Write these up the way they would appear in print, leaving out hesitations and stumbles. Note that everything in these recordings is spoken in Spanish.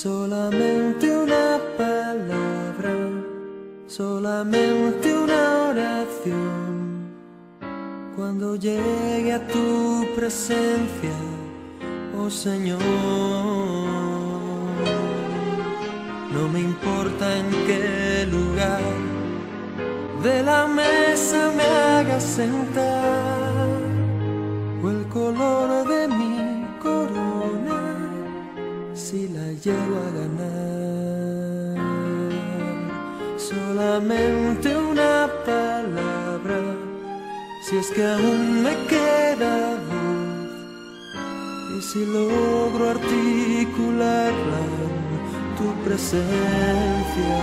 Solamente una palabra, solamente una oración. Cuando llegue a tu presencia, oh Señor, no me importa en qué lugar de la mesa me hagas sentar, o el color de mi corona, si la llego a ganar. Solamente una palabra, si es que aún me queda voz, y si logro articularla en tu presencia.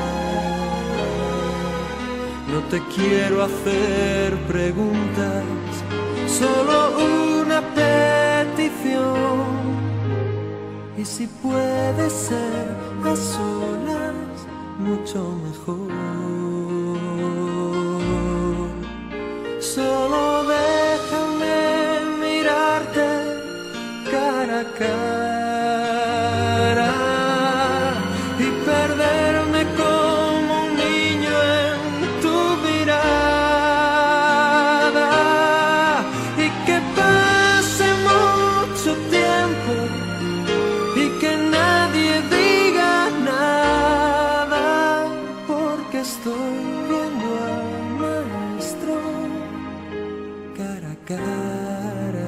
No te quiero hacer preguntas, solo una petición. Y si puede ser a solas, mucho mejor. Solo déjame mirarte cara a cara y perderme como un niño en tu mirada, y que pase mucho tiempo y que nadie diga nada, porque estoy viendo al Maestro cara a cara.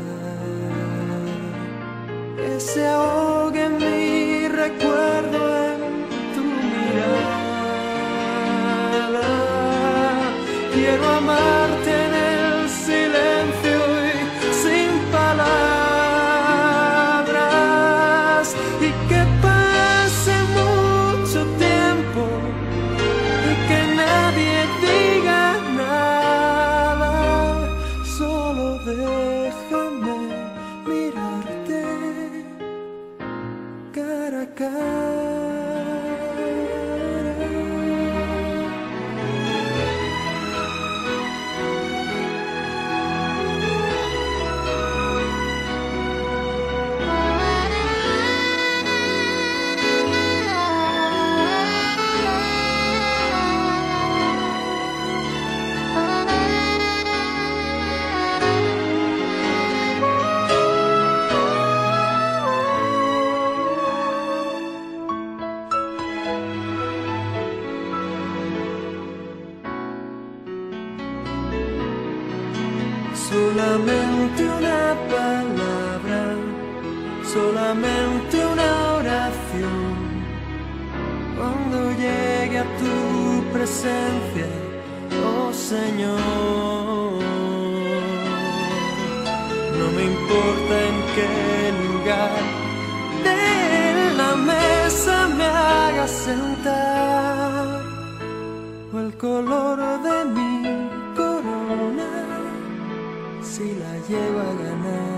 Que se ahogue mi recuerdo en tu mirada. Quiero amarte en el silencio y sin palabras, y que pase mucho tiempo y que nadie diga nada. Solo déjame mirarte cara a cara. Solamente una palabra, solamente una oración. Cuando llegue a tu presencia, oh Señor, no me importa en qué lugar de la mesa me hagas sentar, o el color de mi corona, si la llego a ganar.